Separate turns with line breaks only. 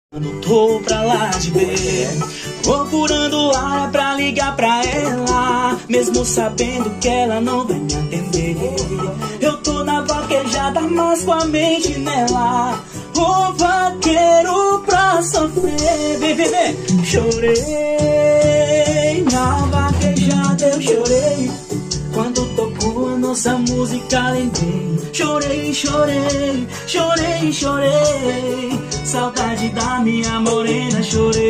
Quando tô pra lá de ver, procurando área pra ligar pra ela, mesmo sabendo que ela não vai me atender. Eu tô na vaquejada, mas com a mente nela. O vaqueiro pra sofrer. Vem, vem, vem. Chorei na vaquejada, eu chorei. Quando tocou a nossa música, lembrei. Chorei, chorei, chorei, chorei. Saudade da minha morena, chorei.